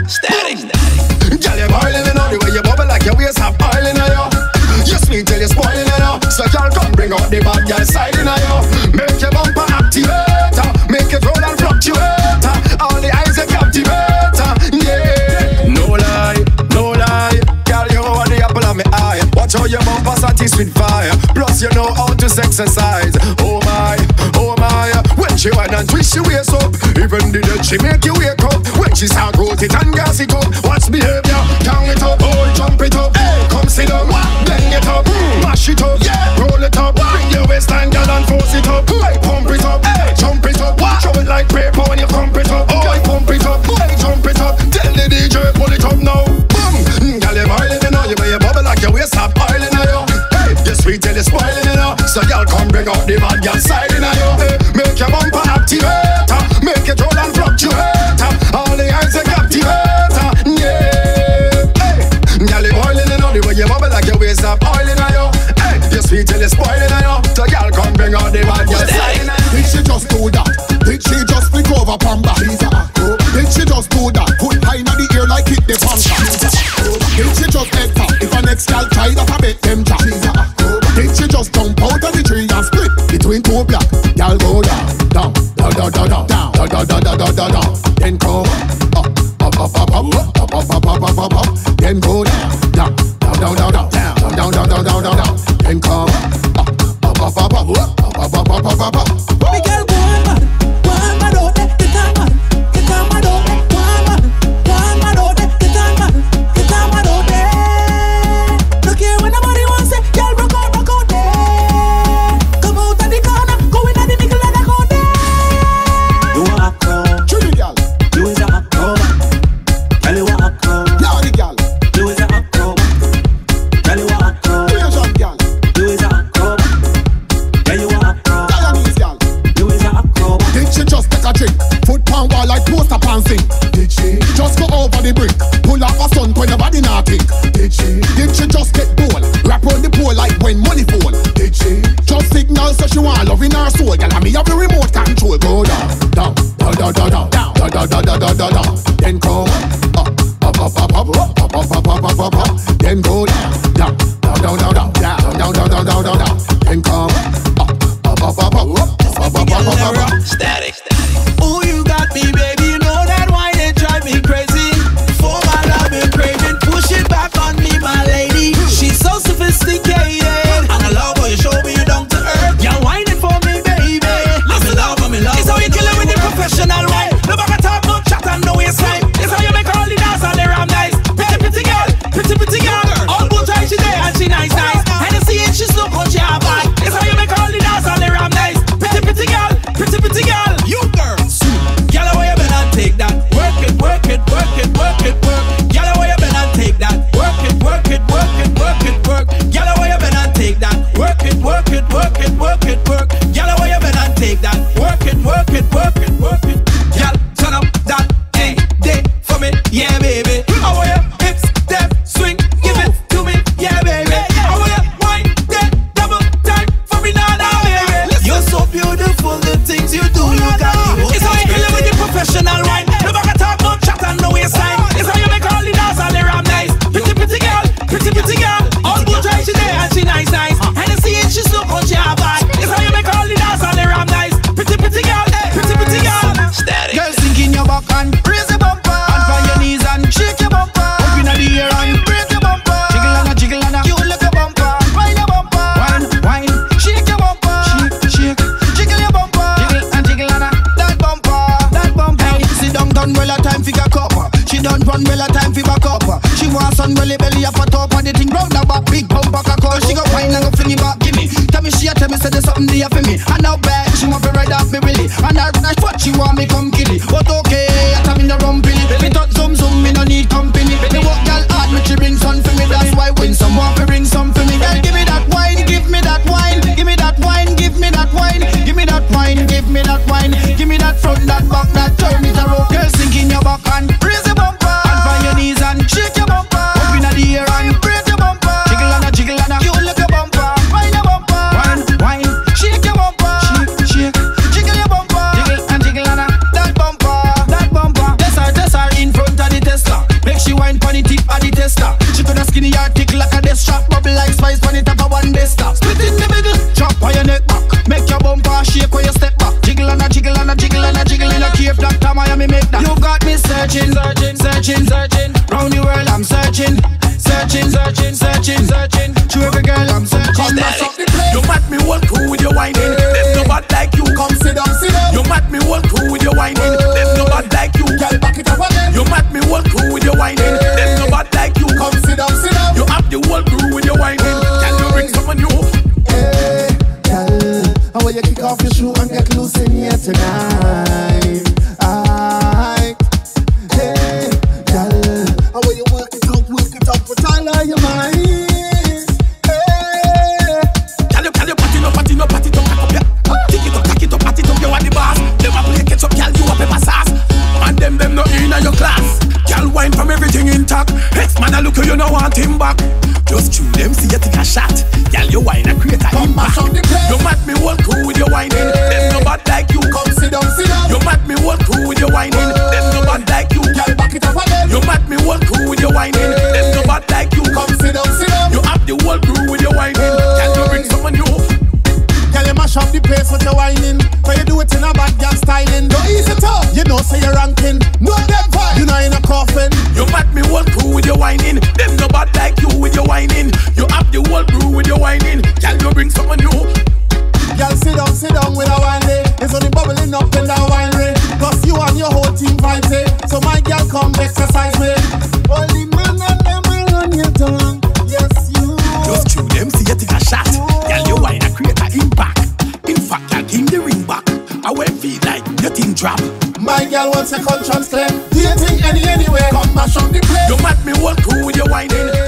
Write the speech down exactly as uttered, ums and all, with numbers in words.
Static. Girl, you're boiling, you know the way you bubble like your waist have oil in you. You sweet till you're spoiling, you know. So girl, come bring out the bad girl side in you. Make your bumper activate, make it roll and fluctuate. All the eyes are captivate, yeah. No lie, no lie. Girl, you are the apple of my eye. Watch how your bumper satis with fire. Plus you know how to exercise. Oh my, oh my. When she whine and twist she waist up, even the dead she make you wake up. When she start roll it and gas it up, watch behavior, count it up, hold, jump it up. Hey, come sit down, bend it up, mash it up, yeah, roll it up, bring your waistline, girl, and force it up. Hey, pump it up, hey, jump it up, throw it like paper when you pump it up. Oh, I pump it up, hey, jump it up, tell the D J pull it up now. Boom, girl, you're boiling, you know, you wear your bubble like your waist have oil in you. Hey, you're sweet till you're spoiling, you know. So girl, come bring out the bad girl side in you. Hey, make your bumper activate, make it roll and fluctuate. All the eyes are captivate, yeah. Hey, girl, you're boiling, you know, the way you bubble like your waist have oil in you. Hey, you're sweet till you're spoiling, you know. So girl, come bring out the bad girl side in you. Did she just do that? Did she just flick over pamba? Did she just do that? Put high in the ear like hit the panka? Did she just head top? If a next gal try that, I bet them jack. Did she just jump out of the tree and split between two black? Gal go down, down, down, down, down, down, down, down, down, down, down, down. Then come up, up, up, up, up, up, up, up, up, up, up, up. Then go down, down, down, down, down, down, down, down, down, down, down, down. Then come up, up, up, up, up, up, up, up, up, up, up, up. Me girl, go on man, go on man, oh, get on man, get on man, oh, go on man, go on man, oh, get on man, get on man, oh, there. Look here when nobody wants it, girl, rock out, rock out there. Come out of the corner, go in at the middle and go there. You want a crow? Chili gal, You is a crow. Tell you what a crow. Yardy gal, You is a crow. Tell you what a crow. Asian gal, You is a crow. Tell you what a crow. Guyanese gal. You is a crow. Did she just take a drink? Foot pound wall like poster pansing. Did she just go over the brink? Pull up a stunt when nobody not think. Did she? Did she just get bold? Wrap around the pole like when money fall. Did she? Just signal so she want love in her soul. Girl, and me have the remote control. Go down, down, down, down, down, down, down, down, down, down, down, down, down. Then come up, up, up, up, up, up, up, up, up, up, up, up, up. Then go down, down, down, down, down, down, down, down, down, down, down, down. Then come up, up, up, up, up, up, up, up, up, up, up, up. Static. Ooh, you got me, baby, you know that wine it drive me crazy. For my love and craving, push it back on me, my lady. She's so sophisticated, and I love how you show me you down to earth. You're whining for me, baby. I'm in love, I'm in love. It's how you kill it with the professional wine. No back talk, no chat and no waistline. It's how you make all the dance all the ram nice. Pretty, pretty girl, pretty, pretty girl. All good time she there and she nice, nice. And you see it, she's look how she have vibe. It's how you make all the dance all the ram nice. Pretty, pretty girl, pretty, pretty girl. You girl, girl, away you better take that. Work it, work it, work it, work it, work. Girl, away you better take that. Work it, work it, work it, work it, work. Girl, away you better take that. Work it, work it, work it, work it, work. Girl, away you better take that. Work it, work it, work it, work it. Girl, turn up that hey day for me, yeah, baby. Away your hips, step, swing, give it to me, yeah, baby. Away your wine, that double time for me, now, now, baby. You're so beautiful, the things you do, you got me. It's how you kill it with the professional wine. No back talk, no chat and no waistline. It's how you make all the dance all the ram nice. Pretty, pretty girl, pretty, pretty girl. All good time she there and she nice, nice. And you see it, she's look how she have vibe. It's how you make all the dance all the ram nice. Pretty, pretty girl, pretty, pretty girl. Static. Girl, sink in your back and raise your bumper. And on your knees and shake your bumper. Up in the air and raise your bumper. Jiggle and a jiggle and a you look your bumper. Wine your bumper. Wine, wine, shake your bumper. Shake, shake, jiggle your bumper. Jiggle and jiggle and a that bumper. That bumper. Hey, sit down, done well a time for your cup. She done run well a time for back up. She wants sun belly belly up on top of the thing round the back. Big bumper cock. She go wine and go fling it back. Gimme. Tell me she a tell me say there's something there for me. And now back she want to ride off me really. And her nice what she want me come kill it. But okay, I tell me no rumpily. Me touch zoom zoom, me no need company. Me walk girl hard, me she bring sun for me. That's why when someone fi bring some for me, girl give me that wine, give me that wine, give me that wine, give me that wine, give me that wine, give me that wine, give me that front, that back, that turn it around. Girl sink in your back and raise your bumper, and on your knees and shake your bumper. Up in the air and break your bumper. Jiggle and a jiggle and a you look your bumper, wine your bumper, wine, wine, shake your bumper, a death shot, bubble like spice when it up a one day stop. Split in the middle, chop on your neck back. Make your bumper shake when you step back. Jiggle and a jiggle and a jiggle and a jiggle in a cave. Doctor Miami make that. You got me searching, searching, searching, searching. Round the world I'm searching, searching, searching, searching, searching. To every girl I'm searching. Come mash up the place. You mat me one cool with your whining. Them no bad like you. Come sit down, sit down. You mat me one cool with your whining. Them no bad like you. Girl, back it up again. You mat me one cool with your whining. Them no bad like you. Come sit down, sit down. You have the whole crew with your whining. Can you bring someone new? Hey, girl, how will you kick off your shoe and get loose in here tonight? Aye. Hey, girl, how will you work it out, work it out, put all of your mind? Hey, Can you, can you party no, party no, party no, cock up ya. Tick it up, tack it up, party it up, you are the boss. Them a play catch up, girl, you a pepper sauce. And them, them no in your class. Girl, wine from everything intact. Ex-man a look you, you no want him back. Just chew them, see you take a shot. Girl, you wine a create a come mash impact. up the place. You mat me one cool with your whining. Them no bad like you. Come sit down, sit down. You mat me one cool with your whining. Them no bad like you. Girl, back it up again. You mat me one cool with your whining. Them no bad like you. Come sit down, sit down. You have the whole crew with your whining. Can you bring someone new? Girl, you mash up the place with your whining. But you do it in a bad girl styling. Don't ease it up. You know, say you're ranking. No them vibe. You know in a coffin. You mat me one crew with your whining. Them no bad like you with your whining. You have the whole crew with your whining. Can you bring someone new? Girl, sit down, sit down with a wine day. It's only bubbling up in that wine ray. Cause you and your whole team vibes eh? So my girl come exercise me. Only man and them will run your tongue. Yes, you. Just chew them, see you take a shot. Girl, you wine a create a impact. In fact, girl, give the ring back. I will feel like your thing drop. My girl wants a conscience claim. Do you think any anyway? Come mash up the place. You mat me one cool with your whining.